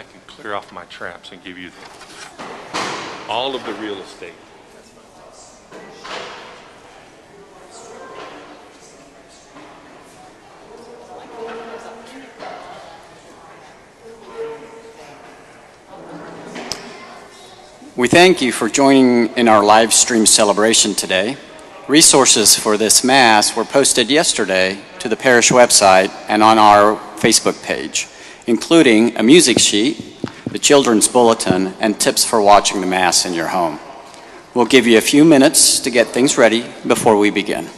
can clear off my traps and give you all of the real estate. We thank you for joining in our live stream celebration today. Resources for this Mass were posted yesterday to the parish website and on our Facebook page, including a music sheet, the children's bulletin, and tips for watching the Mass in your home. We'll give you a few minutes to get things ready before we begin.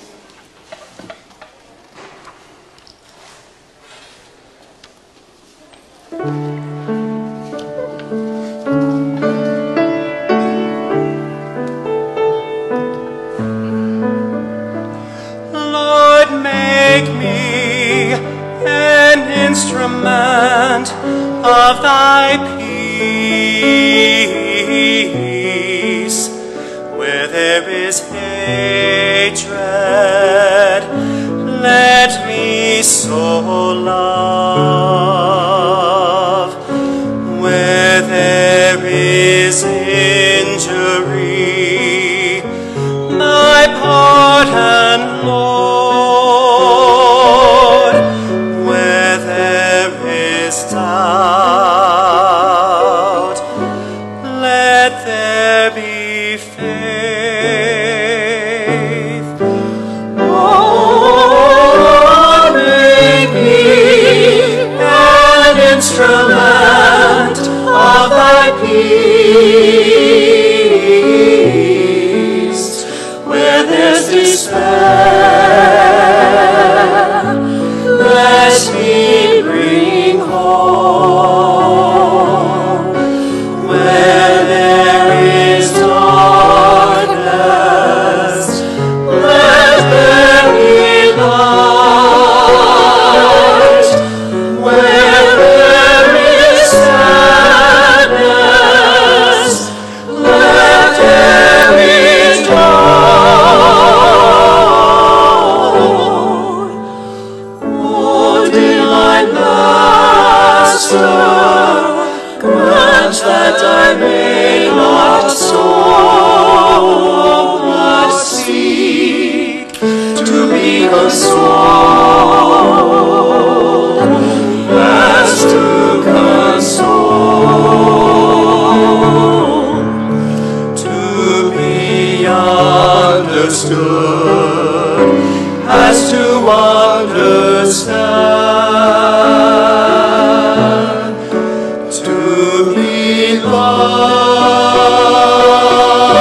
Instrument of thy peace, where there is hatred, let me so love. Where there is injury, thy pardon, Lord. Doubt, let there be faith. Oh, make me an instrument of thy peace. Where there's despair, let me bring home. Where there is darkness, let there be light. Where there is sadness, let there be joy. Oh, delight grant that I may not sow, but seek to be consoled, as to console, to be understood, as to understand, to be loved.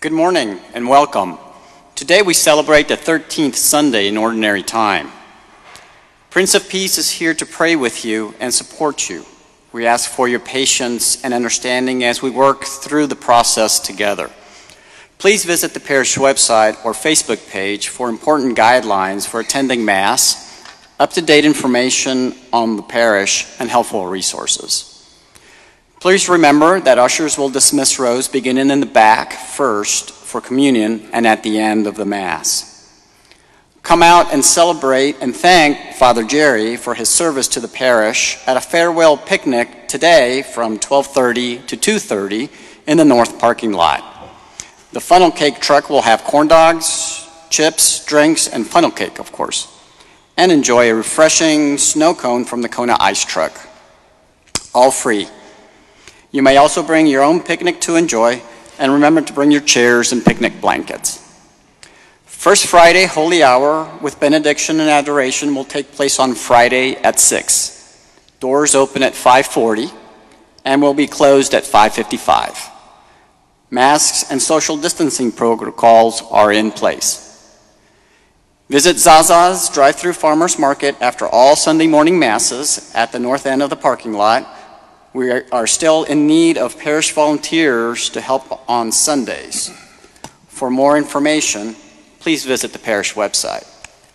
Good morning and welcome. Today we celebrate the 13th Sunday in Ordinary Time. Prince of Peace is here to pray with you and support you. We ask for your patience and understanding as we work through the process together. Please visit the parish website or Facebook page for important guidelines for attending Mass, up-to-date information on the parish, and helpful resources. Please remember that ushers will dismiss rows beginning in the back first for communion and at the end of the Mass. Come out and celebrate and thank Father Jerry for his service to the parish at a farewell picnic today from 12:30 to 2:30 in the north parking lot. The funnel cake truck will have corn dogs, chips, drinks, and funnel cake, of course. And enjoy a refreshing snow cone from the Kona ice truck. All free. You may also bring your own picnic to enjoy, and remember to bring your chairs and picnic blankets. First Friday Holy Hour with benediction and adoration will take place on Friday at 6. Doors open at 5:40 and will be closed at 5:55. Masks and social distancing protocols are in place. Visit Zaza's drive-through farmers market after all Sunday morning Masses at the north end of the parking lot. We are still in need of parish volunteers to help on Sundays. For more information, please visit the parish website.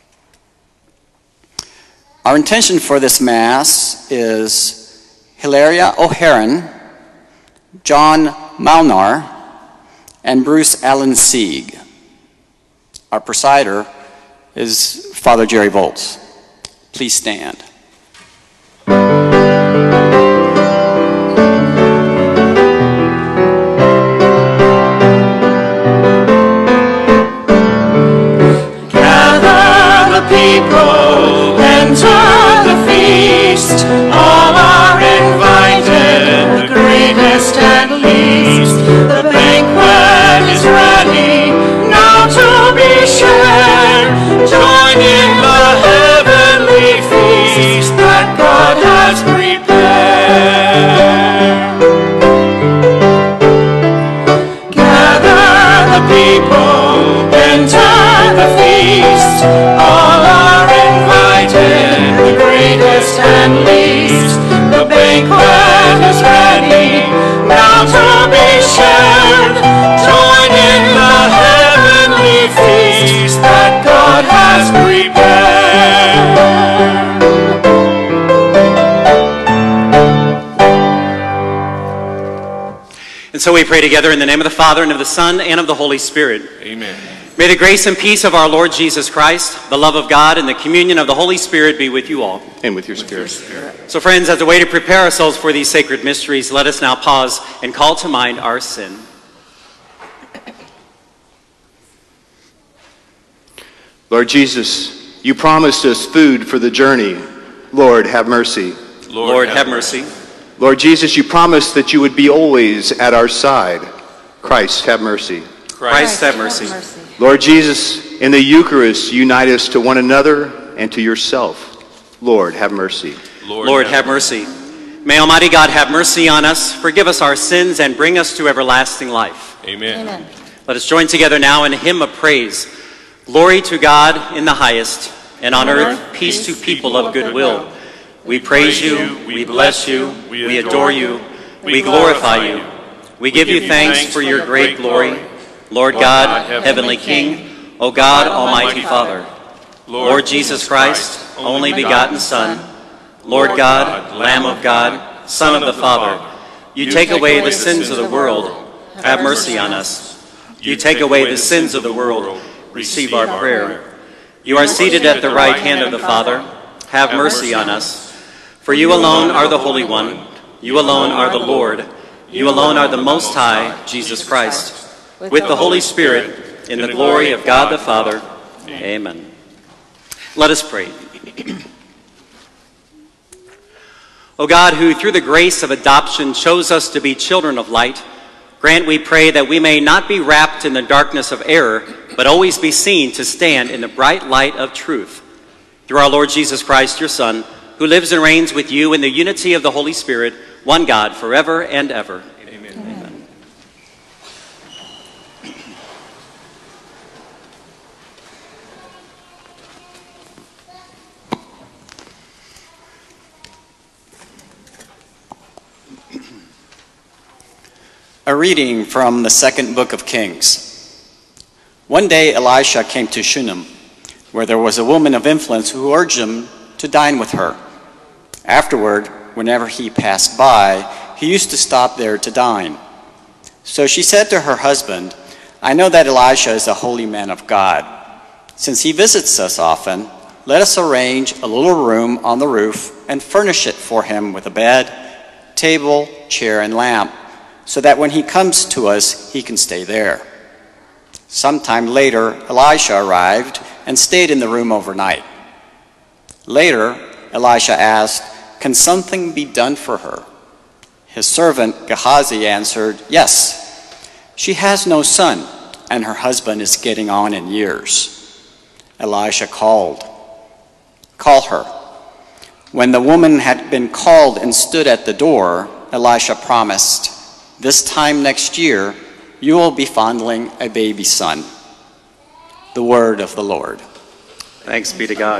Our intention for this Mass is Hilaria O'Haron, John Malnar, and Bruce Allen Sieg. Our presider is Father Jerry Volz. Please stand. People enter the feast, all are invited, the greatest and least. The banquet is ready, now to be shared. Join in the heavenly feast that God has prepared. Gather the people, enter the feast, all are invited, the greatest and least. The banquet is ready, now to be shared. Join in the heavenly feast that God has prepared. And so we pray together in the name of the Father, and of the Son, and of the Holy Spirit. Amen. May the grace and peace of our Lord Jesus Christ, the love of God, and the communion of the Holy Spirit be with you all. And with your spirit. So friends, as a way to prepare ourselves for these sacred mysteries, let us now pause and call to mind our sin. Lord Jesus, you promised us food for the journey. Lord, have mercy. Lord, have mercy. Lord Jesus, you promised that you would be always at our side. Christ, have mercy. Christ, have mercy. Lord Jesus, in the Eucharist, unite us to one another and to yourself. Lord, have mercy. Lord, have mercy. May Almighty God have mercy on us, forgive us our sins, and bring us to everlasting life. Amen. Amen. Let us join together now in a hymn of praise. Glory to God in the highest, and on earth peace to people of good will. We praise you, we bless you, we adore you, we glorify you. We give you thanks for your great glory, Lord God, Heavenly King, O God, Almighty Father, Lord Jesus Christ, only begotten Son, Lord God, Lamb of God, Son of the Father, you take away the sins of the world, have mercy on us. You take away the sins of the world, receive our prayer. You are seated at the right hand of the Father, have mercy on us. For you alone are the Holy One, you alone are the Lord, you alone are the Most High, Jesus Christ, with the Holy Spirit, in the glory of God the Father. Amen. Let us pray. O God, who through the grace of adoption chose us to be children of light, grant, we pray, that we may not be wrapped in the darkness of error, but always be seen to stand in the bright light of truth. Through our Lord Jesus Christ, your Son, who lives and reigns with you in the unity of the Holy Spirit, one God, forever and ever. Amen. Amen. A reading from the second book of Kings. One day Elisha came to Shunem, where there was a woman of influence who urged him to dine with her. Afterward, whenever he passed by, he used to stop there to dine. So she said to her husband, "I know that Elisha is a holy man of God. Since he visits us often, let us arrange a little room on the roof and furnish it for him with a bed, table, chair, and lamp, so that when he comes to us, he can stay there." Sometime later, Elisha arrived and stayed in the room overnight. Later, Elisha asked, "Can something be done for her?" His servant Gehazi answered, "Yes. She has no son, and her husband is getting on in years." Elisha called, "Call her." When the woman had been called and stood at the door, Elisha promised, "This time next year, you will be fondling a baby son." The word of the Lord. Thanks be to God.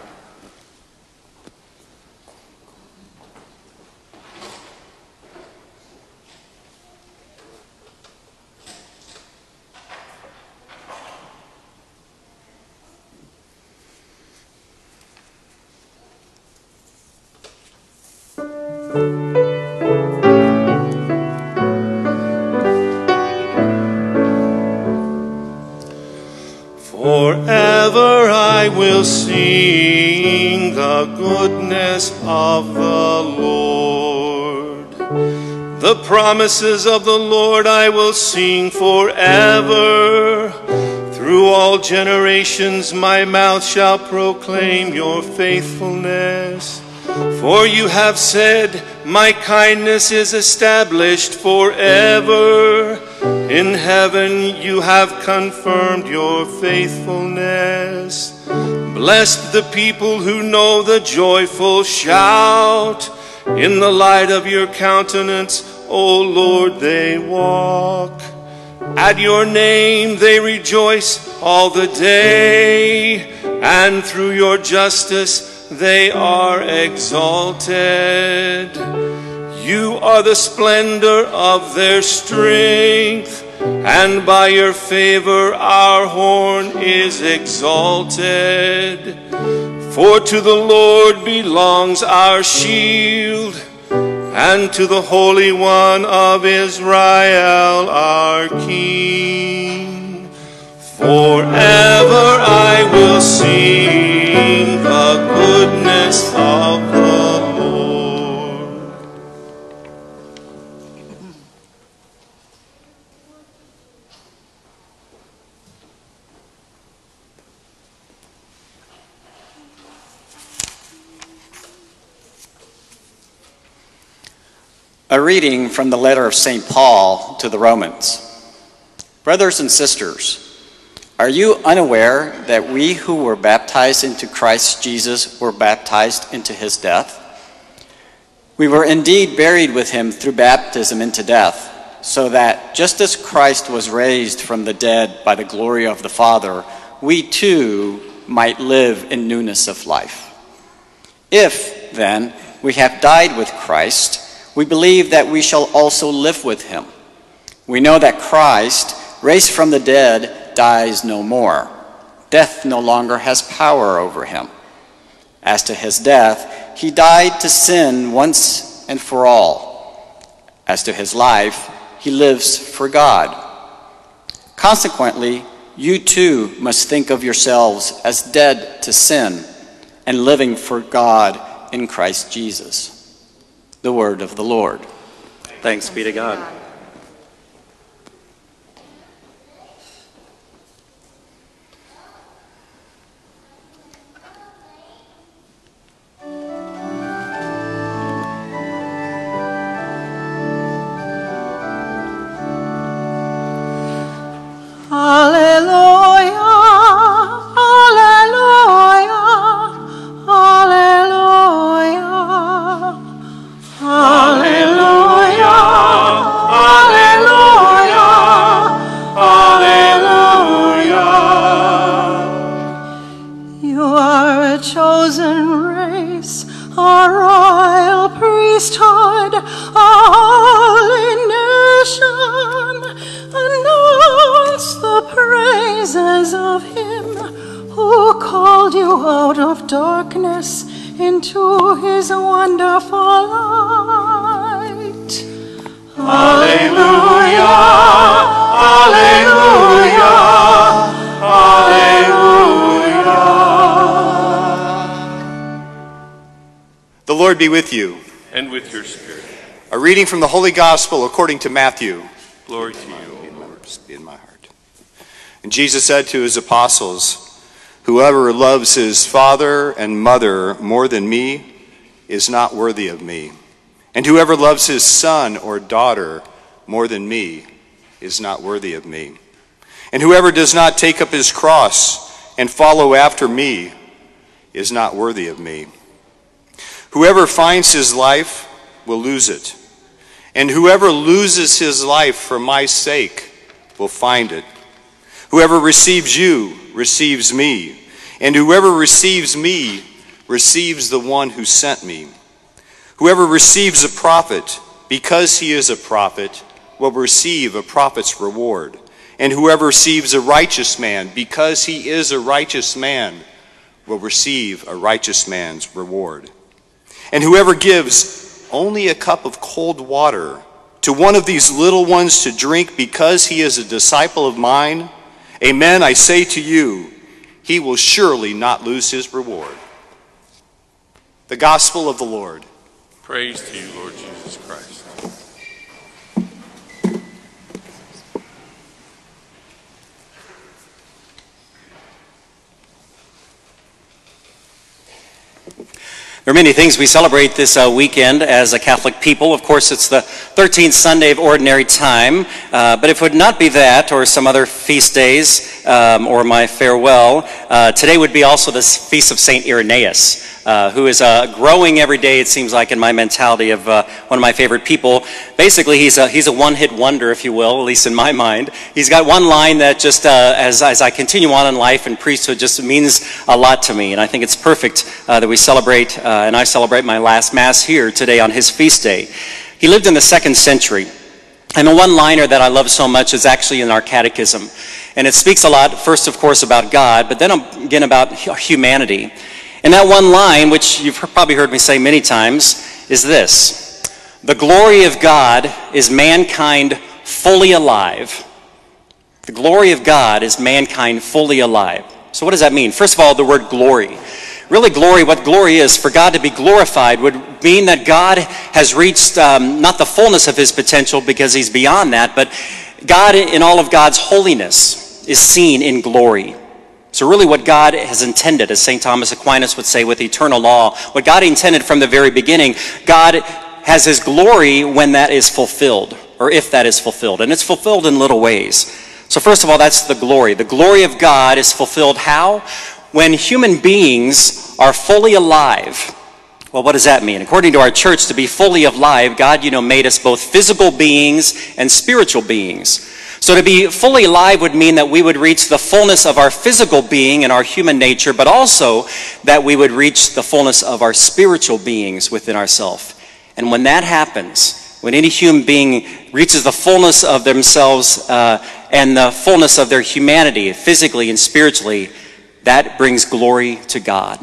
Forever I will sing the goodness of the Lord. The promises of the Lord I will sing forever. Through all generations my mouth shall proclaim your faithfulness. For you have said, my kindness is established forever. In heaven you have confirmed your faithfulness. Blessed the people who know the joyful shout. In the light of your countenance, O Lord, they walk. At your name they rejoice all the day, and through your justice they are exalted. You are the splendor of their strength, and by your favor our horn is exalted. For to the Lord belongs our shield, and to the Holy One of Israel our King. Forever I will sing the goodness of the Lord. A reading from the letter of St. Paul to the Romans. Brothers and sisters, are you unaware that we who were baptized into Christ Jesus were baptized into his death? We were indeed buried with him through baptism into death, so that just as Christ was raised from the dead by the glory of the Father, we too might live in newness of life. If, then, we have died with Christ, we believe that we shall also live with him. We know that Christ, raised from the dead, dies no more. Death no longer has power over him. As to his death, he died to sin once and for all. As to his life, he lives for God. Consequently, you too must think of yourselves as dead to sin and living for God in Christ Jesus. The word of the Lord. Thanks be to God. Hallelujah, hallelujah, hallelujah, hallelujah, called you out of darkness into his wonderful light. Alleluia, alleluia, alleluia. The Lord be with you. And with your spirit. A reading from the Holy Gospel according to Matthew. Glory to you, O Lord. Be in my heart. And Jesus said to his apostles, "Whoever loves his father and mother more than me is not worthy of me. And whoever loves his son or daughter more than me is not worthy of me. And whoever does not take up his cross and follow after me is not worthy of me. Whoever finds his life will lose it. And whoever loses his life for my sake will find it. Whoever receives you receives me, and whoever receives me receives the one who sent me. Whoever receives a prophet, because he is a prophet, will receive a prophet's reward. And whoever receives a righteous man, because he is a righteous man, will receive a righteous man's reward. And whoever gives only a cup of cold water to one of these little ones to drink because he is a disciple of mine, amen, I say to you, he will surely not lose his reward." The Gospel of the Lord. Praise to you, Lord Jesus Christ. There are many things we celebrate this weekend as a Catholic people. Of course, it's the 13th Sunday of Ordinary Time. But if it would not be that, or some other feast days, or my farewell, today would be also the Feast of St. Irenaeus, who is growing every day, it seems like, in my mentality of one of my favorite people. Basically, he's a one-hit wonder, if you will, at least in my mind. He's got one line that just, as I continue on in life and priesthood, just means a lot to me. And I think it's perfect that we celebrate, and I celebrate my last Mass here today on his feast day. He lived in the 2nd century. And the one-liner that I love so much is actually in our catechism. And it speaks a lot, first, of course, about God, but then again about humanity. And that one line, which you've probably heard me say many times, is this: "The glory of God is mankind fully alive." The glory of God is mankind fully alive. So what does that mean? First of all, the word glory. Really, glory, what glory is, for God to be glorified would mean that God has reached not the fullness of his potential, because he's beyond that, but God, in all of God's holiness, is seen in glory. So really what God has intended, as St. Thomas Aquinas would say with eternal law, what God intended from the very beginning, God has his glory when that is fulfilled, or if that is fulfilled. And it's fulfilled in little ways. So first of all, that's the glory. The glory of God is fulfilled how? When human beings are fully alive. Well, what does that mean? According to our church, to be fully alive, God, made us both physical beings and spiritual beings. So to be fully alive would mean that we would reach the fullness of our physical being and our human nature, but also that we would reach the fullness of our spiritual beings within ourselves. And when that happens, when any human being reaches the fullness of themselves and the fullness of their humanity, physically and spiritually, that brings glory to God.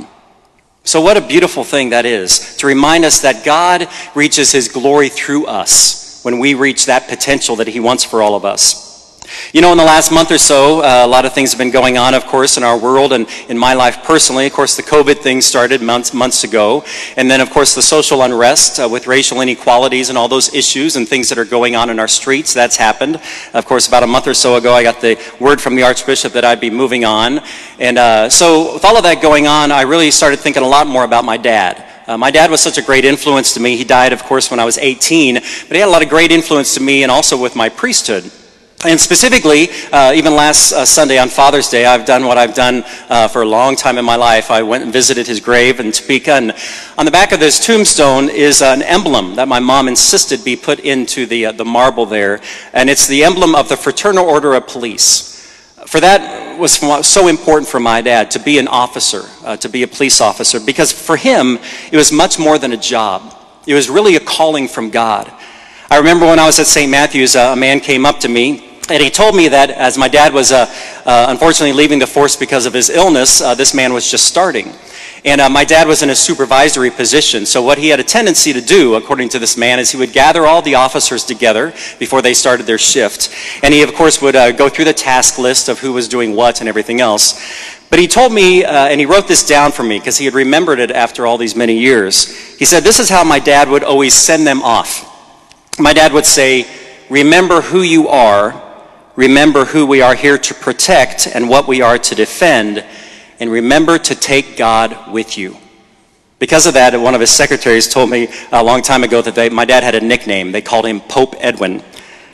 So what a beautiful thing that is, to remind us that God reaches his glory through us when we reach that potential that he wants for all of us. In the last month or so, a lot of things have been going on, of course, in our world and in my life personally. Of course, the COVID thing started months ago. And then, of course, the social unrest with racial inequalities and all those issues and things that are going on in our streets, that's happened. Of course, about a month or so ago, I got the word from the Archbishop that I'd be moving on. And so with all of that going on, I really started thinking a lot more about my dad. My dad was such a great influence to me. He died, of course, when I was 18, but he had a lot of great influence to me and also with my priesthood. And specifically, even last Sunday on Father's Day, I've done what I've done for a long time in my life. I went and visited his grave in Topeka, and on the back of this tombstone is an emblem that my mom insisted be put into the marble there, and it's the emblem of the Fraternal Order of Police. For that was so important for my dad, to be an officer, to be a police officer, because for him, it was much more than a job. It was really a calling from God. I remember when I was at St. Matthew's, a man came up to me And he told me that as my dad was unfortunately leaving the force because of his illness, this man was just starting. And my dad was in a supervisory position, so what he had a tendency to do, according to this man, is he would gather all the officers together before they started their shift. And he, of course, would go through the task list of who was doing what and everything else. But he told me, and he wrote this down for me because he had remembered it after all these many years. He said, this is how my dad would always send them off. My dad would say, remember who you are, remember who we are here to protect and what we are to defend, and remember to take God with you. Because of that, one of his secretaries told me a long time ago that my dad had a nickname. They called him Pope Edwin.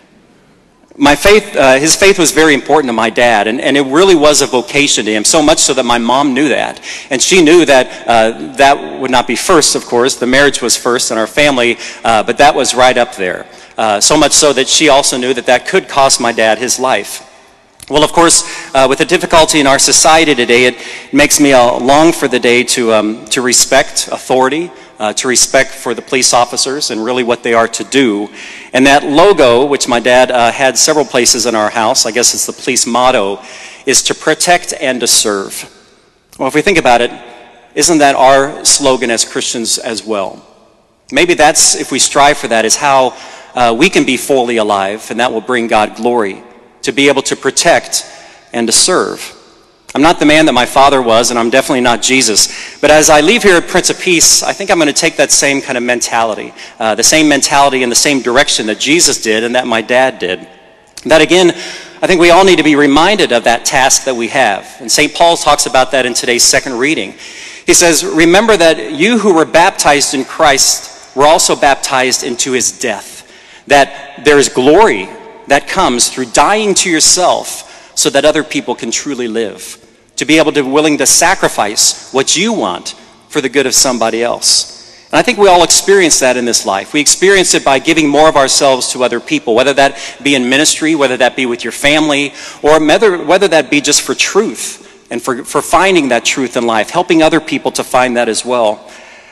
His faith was very important to my dad, and it really was a vocation to him, so much so that my mom knew that. And she knew that that would not be first, of course. The marriage was first in our family, but that was right up there. So much so that she also knew that that could cost my dad his life. Well, of course, with the difficulty in our society today, it makes me long for the day to respect authority, to respect for the police officers and really what they are to do. And that logo, which my dad had several places in our house, I guess it's the police motto, is to protect and to serve. Well, if we think about it, isn't that our slogan as Christians as well? Maybe that's, if we strive for that, is how we can be fully alive, and that will bring God glory, to be able to protect and to serve. I'm not the man that my father was, and I'm definitely not Jesus. But as I leave here at Prince of Peace, I think I'm going to take that same kind of mentality, the same mentality in the same direction that Jesus did and that my dad did. That again, I think we all need to be reminded of that task that we have. And St. Paul talks about that in today's second reading. He says, remember that you who were baptized in Christ were also baptized into his death. That there is glory that comes through dying to yourself so that other people can truly live. To be able to be willing to sacrifice what you want for the good of somebody else. And I think we all experience that in this life. We experience it by giving more of ourselves to other people, whether that be in ministry, whether that be with your family, or whether that be just for truth and for finding that truth in life, helping other people to find that as well.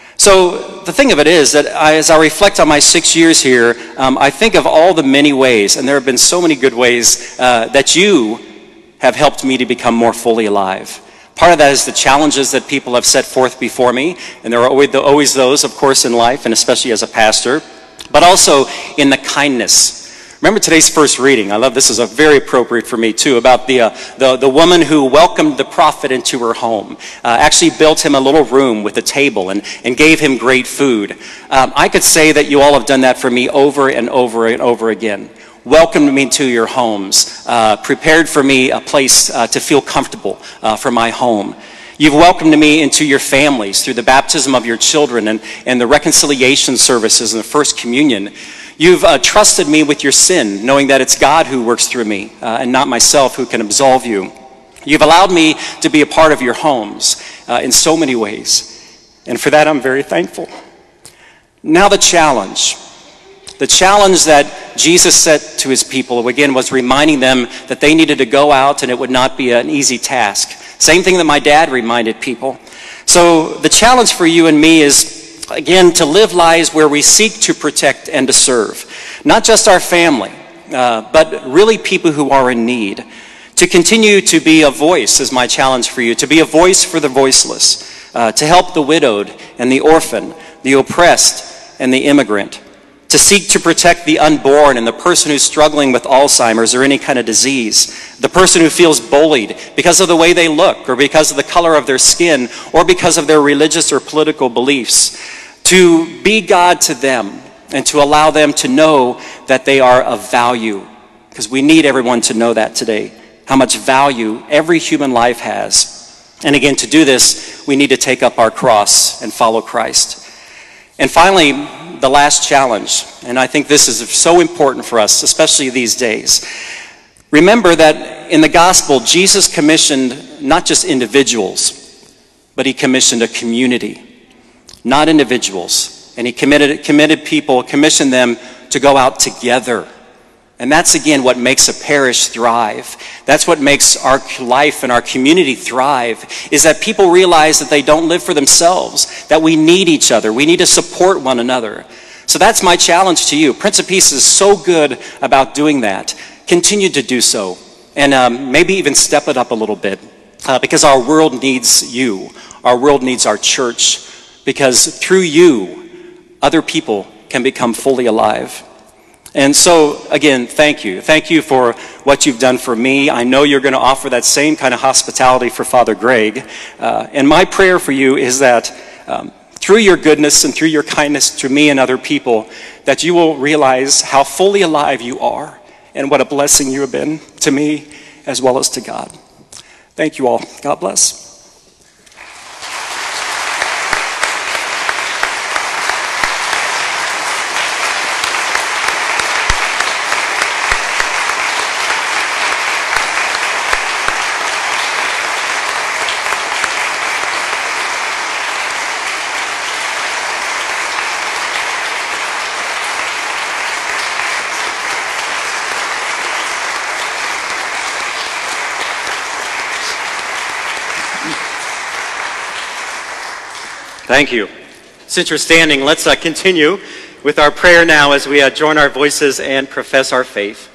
So the thing of it is that as I reflect on my 6 years here, I think of all the many ways, and there have been so many good ways that you have helped me to become more fully alive. Part of that is the challenges that people have set forth before me, and there are always those, of course, in life, and especially as a pastor, but also in the kindness. Remember today's first reading. I love this, is very appropriate for me too, about the woman who welcomed the prophet into her home, actually built him a little room with a table and gave him great food. I could say that you all have done that for me over and over and over again. Welcomed me to your homes, prepared for me a place to feel comfortable for my home. You've welcomed me into your families through the baptism of your children and the reconciliation services and the first communion. You've trusted me with your sin, knowing that it's God who works through me and not myself who can absolve you. You've allowed me to be a part of your homes in so many ways. And for that, I'm very thankful. Now the challenge. The challenge that Jesus set to his people, again, was reminding them that they needed to go out and it would not be an easy task. Same thing that my dad reminded people. So the challenge for you and me is, again, to live lives where we seek to protect and to serve. Not just our family, but really people who are in need. To continue to be a voice is my challenge for you. To be a voice for the voiceless. To help the widowed and the orphan, the oppressed and the immigrant. To seek to protect the unborn and the person who's struggling with Alzheimer's or any kind of disease. The person who feels bullied because of the way they look or because of the color of their skin or because of their religious or political beliefs. To be God to them and to allow them to know that they are of value. Because we need everyone to know that today. How much value every human life has. And again, to do this, we need to take up our cross and follow Christ. And finally, the last challenge, and I think this is so important for us, especially these days. Remember that in the gospel, Jesus commissioned not just individuals, but he commissioned a community, not individuals. And he commissioned them to go out together. And that's, again, what makes a parish thrive. That's what makes our life and our community thrive, is that people realize that they don't live for themselves, that we need each other. We need to support one another. So that's my challenge to you. Prince of Peace is so good about doing that. continue to do so, and maybe even step it up a little bit, because our world needs you. Our world needs our church, because through you, other people can become fully alive. And so, again, thank you. Thank you for what you've done for me. I know you're going to offer that same kind of hospitality for Father Greg. And my prayer for you is that through your goodness and through your kindness to me and other people, that you will realize how fully alive you are and what a blessing you have been to me as well as to God. Thank you all. God bless. Thank you. Since you're standing, let's continue with our prayer now as we join our voices and profess our faith.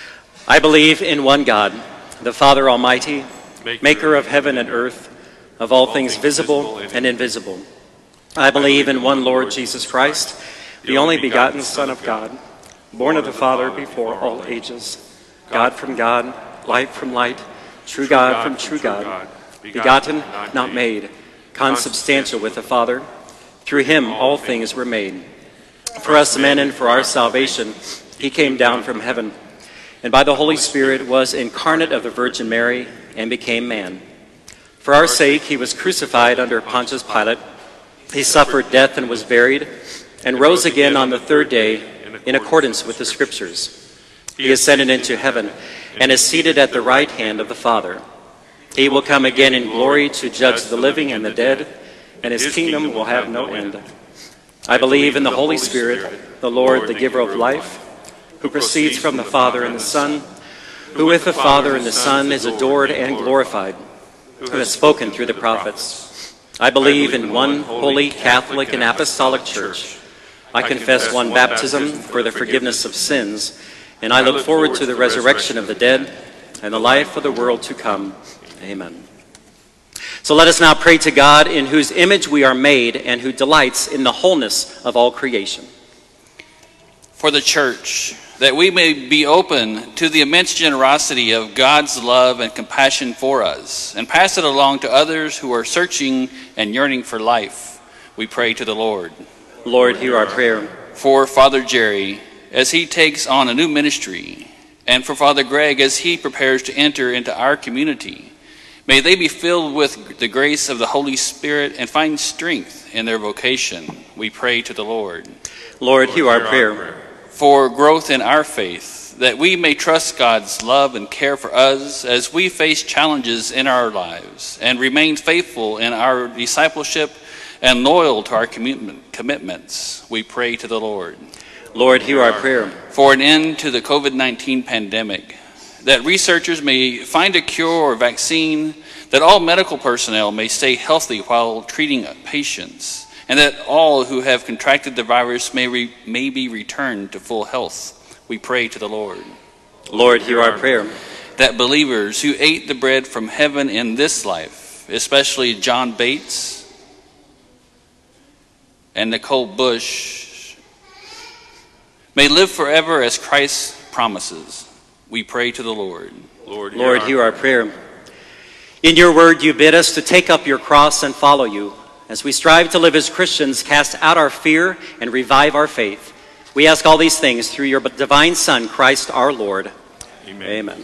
I believe in one God, the Father Almighty, maker of heaven and earth, of all things visible and invisible. I believe in one Lord Jesus Christ, the only begotten Son of God, born of the Father before all ages, God from God, light from light, true God from true God, begotten, not made, consubstantial with the Father. Through him all things were made. For us men and for our salvation, he came down from heaven, and by the Holy Spirit was incarnate of the Virgin Mary and became man. For our sake he was crucified under Pontius Pilate. He suffered death and was buried, and rose again on the third day in accordance with the Scriptures. He ascended into heaven and is seated at the right hand of the Father. He will come again in glory to judge the living and the dead, and his kingdom will have no end. I believe in the Holy Spirit, the Lord, the giver of life, who proceeds from the Father and the Son, who with the Father and the Son is adored and glorified, who has spoken through the prophets. I believe in one holy, Catholic, and Apostolic Church. I confess one baptism for the forgiveness of sins, and I look forward to the resurrection of the dead and the life of the world to come. Amen. So let us now pray to God, in whose image we are made and who delights in the wholeness of all creation. For the church, that we may be open to the immense generosity of God's love and compassion for us, and pass it along to others who are searching and yearning for life, we pray to the Lord. Lord, hear our prayer. For Father Jerry, as he takes on a new ministry, and for Father Greg as he prepares to enter into our community, may they be filled with the grace of the Holy Spirit and find strength in their vocation, we pray to the Lord. Lord, hear our prayer. For growth in our faith, that we may trust God's love and care for us as we face challenges in our lives, and remain faithful in our discipleship and loyal to our commitments, we pray to the Lord. Lord, hear our prayer. For an end to the COVID-19 pandemic, that researchers may find a cure or vaccine, that all medical personnel may stay healthy while treating patients, and that all who have contracted the virus may be returned to full health, we pray to the Lord. Lord, hear our prayer. That believers who ate the bread from heaven in this life, especially John Bates and Nicole Bush, may live forever as Christ promises, we pray to the Lord. Lord, hear our prayer. In your word, you bid us to take up your cross and follow you. As we strive to live as Christians, cast out our fear and revive our faith. We ask all these things through your divine Son, Christ our Lord. Amen. Amen.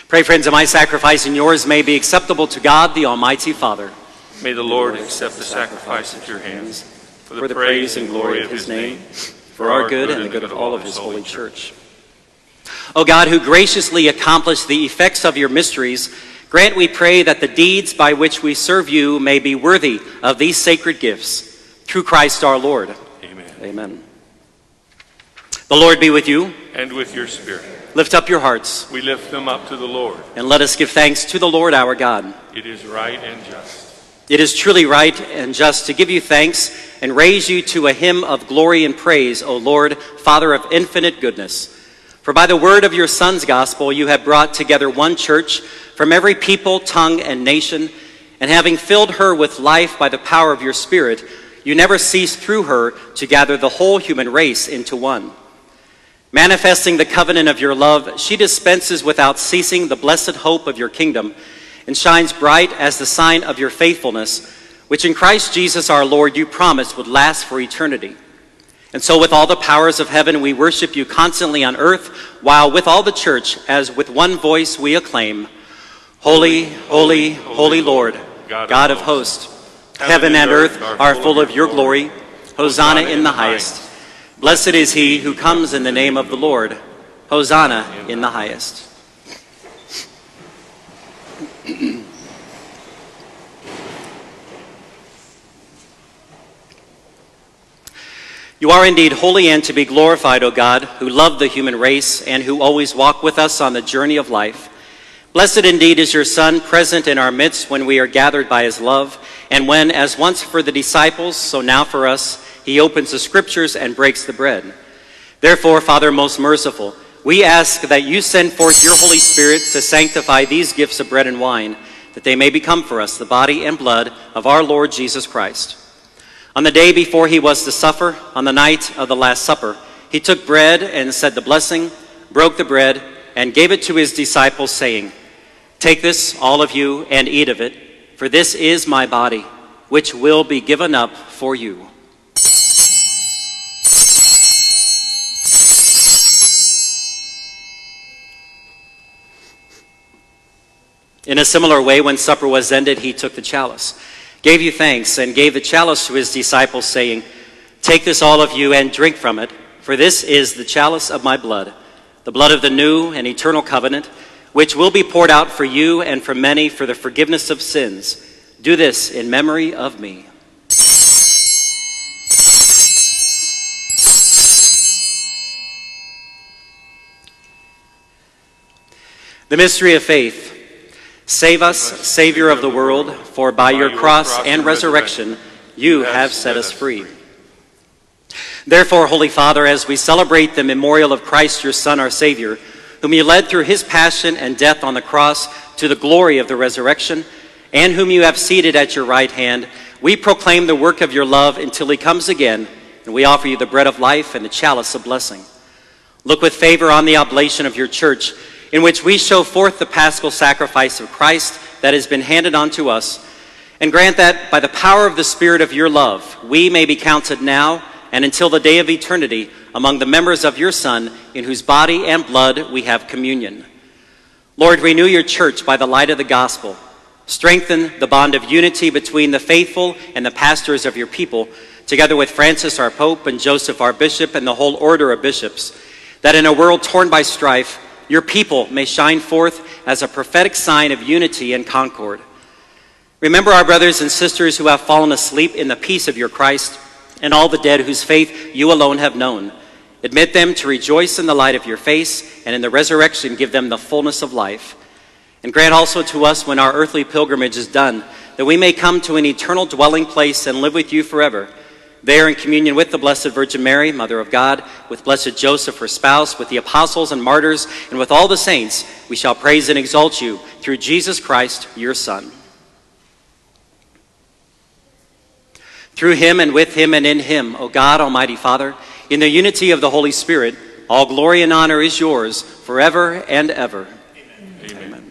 Pray, friends, that my sacrifice and yours may be acceptable to God, the Almighty Father. May the Lord accept the sacrifice at your hands For the praise and glory of his name, for our good and the good of all of his holy church. O God, who graciously accomplished the effects of your mysteries, grant, we pray, that the deeds by which we serve you may be worthy of these sacred gifts. Through Christ our Lord. Amen. Amen. The Lord be with you. And with your spirit. Lift up your hearts. We lift them up to the Lord. And let us give thanks to the Lord our God. It is right and just. It is truly right and just to give you thanks and raise you to a hymn of glory and praise, O Lord, Father of infinite goodness. For by the word of your Son's gospel you have brought together one church from every people, tongue, and nation, and having filled her with life by the power of your Spirit, you never cease through her to gather the whole human race into one. Manifesting the covenant of your love, she dispenses without ceasing the blessed hope of your kingdom and shines bright as the sign of your faithfulness, which in Christ Jesus our Lord you promised would last for eternity. And so with all the powers of heaven we worship you constantly on earth, while with all the church, as with one voice we acclaim, Holy, holy, holy Lord, God of hosts. Heaven and earth are full of your glory. Hosanna in the highest. Blessed is he who comes in the name of the Lord. Hosanna in the highest. You are indeed holy and to be glorified, O God, who love the human race and who always walk with us on the journey of life. Blessed indeed is your Son, present in our midst when we are gathered by his love, and when, as once for the disciples, so now for us, he opens the scriptures and breaks the bread. Therefore, Father most merciful, we ask that you send forth your Holy Spirit to sanctify these gifts of bread and wine, that they may become for us the body and blood of our Lord Jesus Christ. On the day before he was to suffer, on the night of the Last Supper, he took bread and said the blessing, broke the bread, and gave it to his disciples, saying, Take this, all of you, and eat of it, for this is my body, which will be given up for you. In a similar way, when supper was ended, he took the chalice, gave you thanks, and gave the chalice to his disciples, saying, Take this, all of you, and drink from it, for this is the chalice of my blood, the blood of the new and eternal covenant, which will be poured out for you and for many for the forgiveness of sins. Do this in memory of me. The mystery of faith. Save us, Savior of the world, for by your cross and resurrection you have set us free. Therefore, Holy Father, as we celebrate the memorial of Christ, your Son, our Savior, whom you led through his passion and death on the cross to the glory of the resurrection, and whom you have seated at your right hand, we proclaim the work of your love until he comes again, and we offer you the bread of life and the chalice of blessing. Look with favor on the oblation of your church, in which we show forth the paschal sacrifice of Christ that has been handed on to us, and grant that by the power of the Spirit of your love, we may be counted now and until the day of eternity among the members of your Son, in whose body and blood we have communion. Lord, renew your church by the light of the gospel. Strengthen the bond of unity between the faithful and the pastors of your people, together with Francis our Pope and Joseph our Bishop and the whole order of bishops, that in a world torn by strife, your people may shine forth as a prophetic sign of unity and concord. Remember our brothers and sisters who have fallen asleep in the peace of your Christ, and all the dead whose faith you alone have known. Admit them to rejoice in the light of your face, and in the resurrection give them the fullness of life. And grant also to us, when our earthly pilgrimage is done, that we may come to an eternal dwelling place and live with you forever, there in communion with the Blessed Virgin Mary, Mother of God, with blessed Joseph, her spouse, with the apostles and martyrs, and with all the saints, we shall praise and exalt you through Jesus Christ, your Son. Through him and with him and in him, O God, Almighty Father, in the unity of the Holy Spirit, all glory and honor is yours forever and ever. Amen. Amen.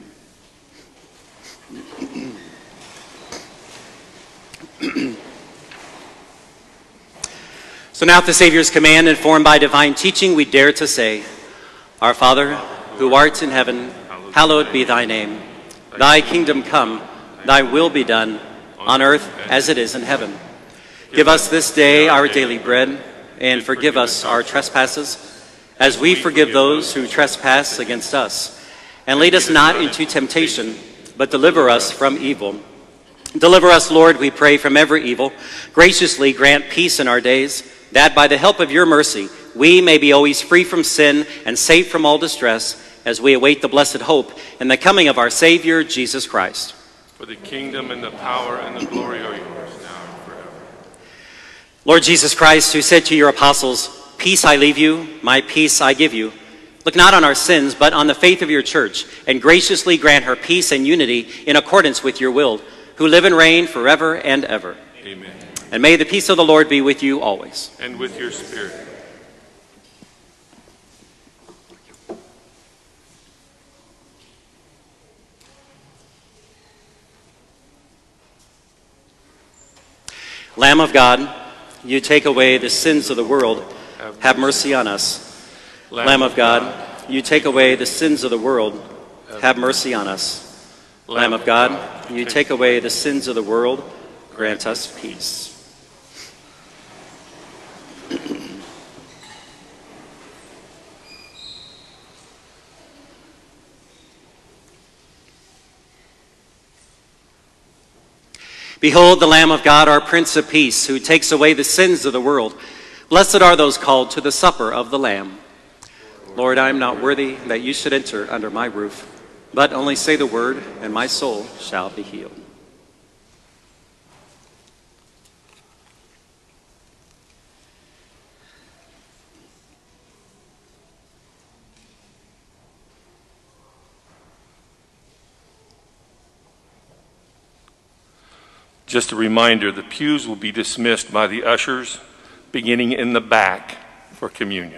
So now at the Savior's command, informed by divine teaching, we dare to say, Our Father, who art in heaven, hallowed be thy name. Thy kingdom come, thy will be done, on earth as it is in heaven. Give us this day our daily bread, and forgive us our trespasses, as we forgive those who trespass against us. And lead us not into temptation, but deliver us from evil. Deliver us, Lord, we pray, from every evil. Graciously grant peace in our days, that by the help of your mercy we may be always free from sin and safe from all distress, as we await the blessed hope and the coming of our Savior, Jesus Christ. For the kingdom and the power and the glory are yours now and forever. Lord Jesus Christ, who said to your apostles, "Peace I leave you, my peace I give you," look not on our sins, but on the faith of your church, and graciously grant her peace and unity in accordance with your will, who live and reign forever and ever. Amen. And may the peace of the Lord be with you always. And with your spirit. Lamb of God, you take away the sins of the world, have mercy on us. Lamb of God, you take away the sins of the world, have mercy on us. Lamb of God, you take away the sins of the world, grant us peace. Behold the Lamb of God, our Prince of Peace, who takes away the sins of the world. Blessed are those called to the supper of the Lamb. Lord, I am not worthy that you should enter under my roof, but only say the word, and my soul shall be healed. Just a reminder, the pews will be dismissed by the ushers, beginning in the back for communion.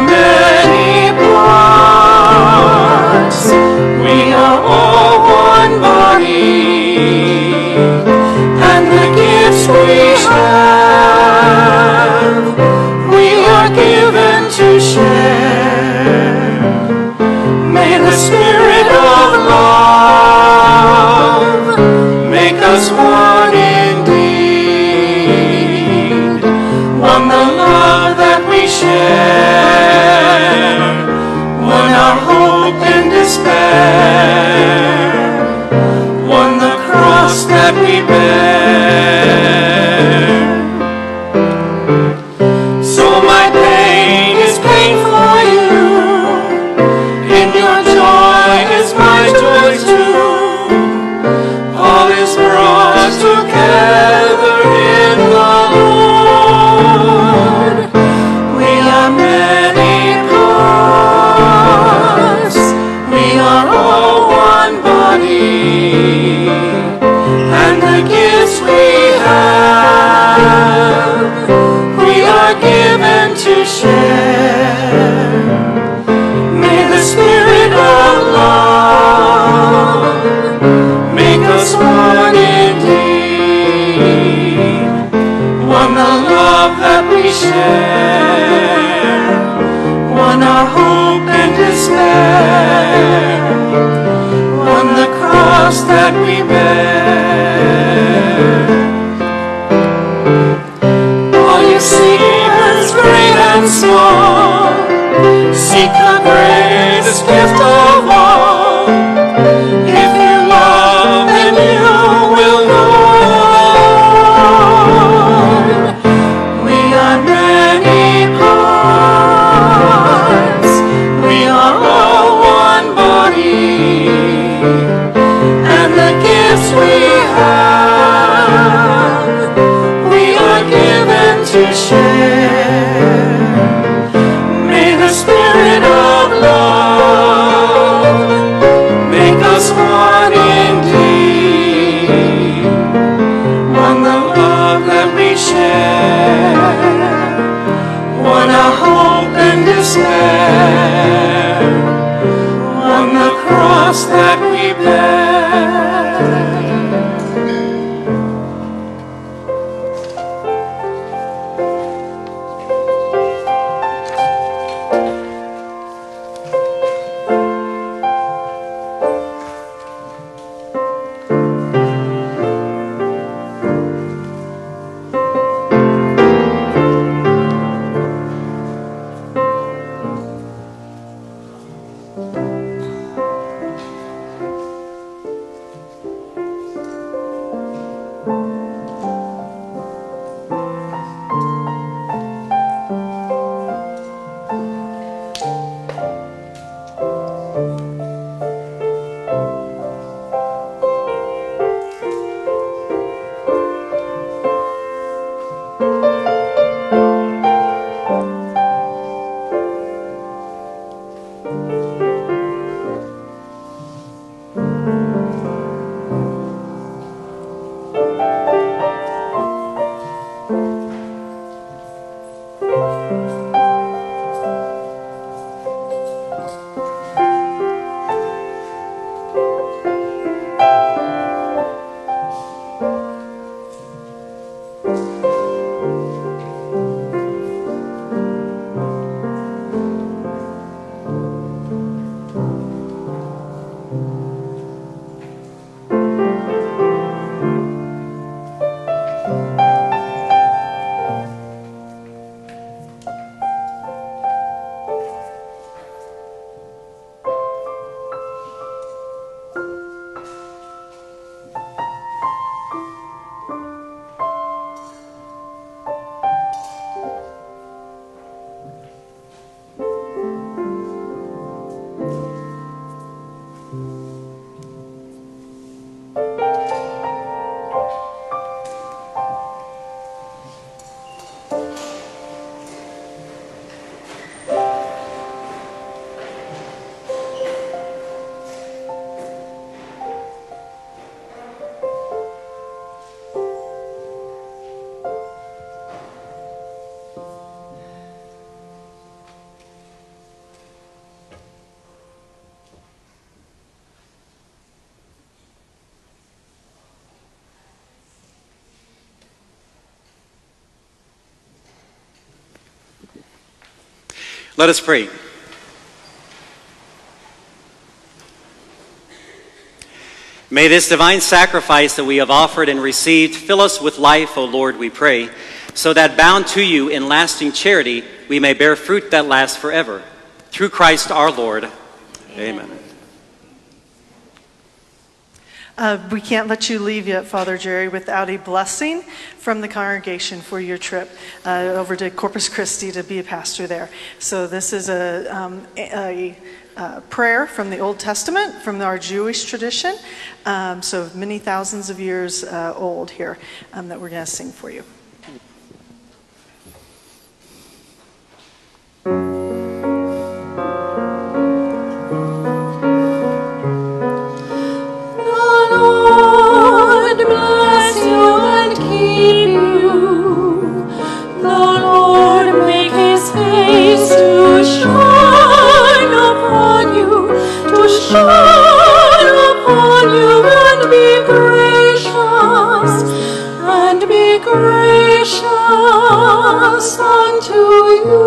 are many parts, we are all one body, and the gifts we have, we are given to share. May the Spirit of love make us one indeed, one the love that we share, one our hope and despair, one the cross that we bear. So my pain is pain for you, in your joy is my joy too. All is brought together in the Lord. We are many parts, we are all one body, and the gifts we have, we are given to share. May the Spirit of love make us one indeed, one the love that we share, one our hope and despair, one the cross that we bear. All you seekers, great and small, seek the greatest gift of all. If you love, then you will know. We are many parts, we are all one body, and the gifts we have, we are given to share. May the Spirit of love make us one indeed, one the love that we share, one our hope and despair, one the cross that we bear. Let us pray. May this divine sacrifice that we have offered and received fill us with life, O Lord, we pray, so that bound to you in lasting charity, we may bear fruit that lasts forever. Through Christ our Lord. Amen. We can't let you leave yet, Father Jerry, without a blessing from the congregation for your trip over to Corpus Christi to be a pastor there. So this is a prayer from the Old Testament, from our Jewish tradition, so many thousands of years old here, that we're going to sing for you. Shine upon you and be gracious unto you.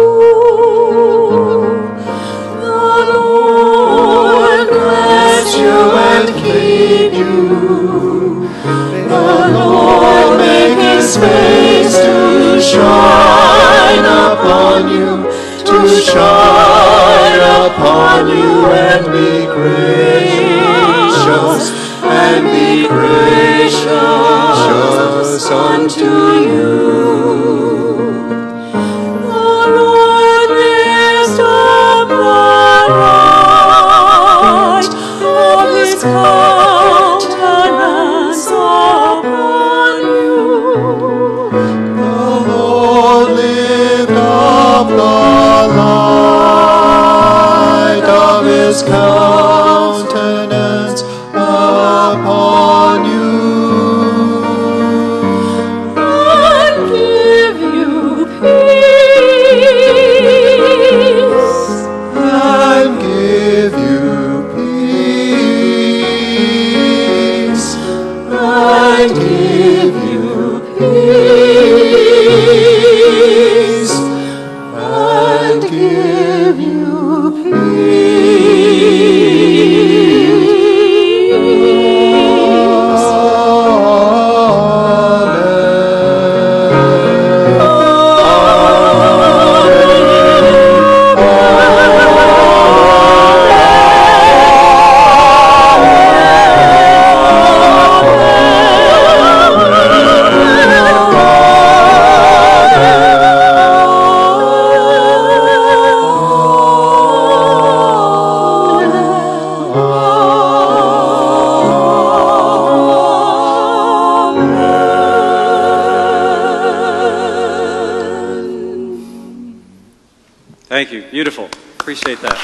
The Lord bless you and keep you. The Lord make his face to shine upon you, to shine upon you and be gracious, and be gracious unto you. The Lord lift up the light of his countenance upon you. The Lord lift up the light of his countenance upon you, and give you peace, and give you peace, and give you peace, and give you Thank you. Beautiful. Appreciate that.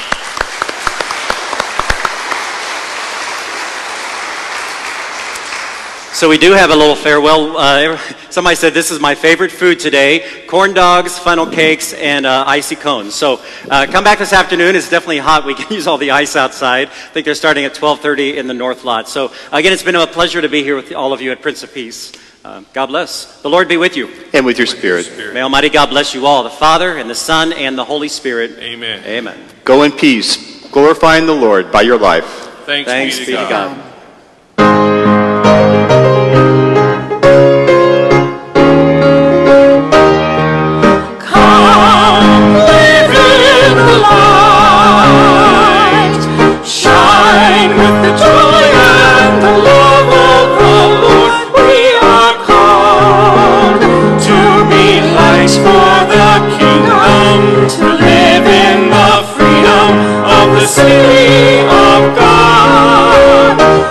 So we do have a little farewell. Somebody said this is my favorite food today: corn dogs, funnel cakes, and icy cones. So come back this afternoon. It's definitely hot. We can use all the ice outside. I think they're starting at 12:30 in the North Lot. So again, it's been a pleasure to be here with all of you at Prince of Peace. God bless. The Lord be with you. And with your spirit. May Almighty God bless you all, the Father, and the Son, and the Holy Spirit. Amen. Amen. Go in peace, glorifying the Lord by your life. Thanks be to God. Come, live in the light, shine with the joy and the love of the Lord. We are called to be lights for the kingdom, to live in the freedom of the city of God.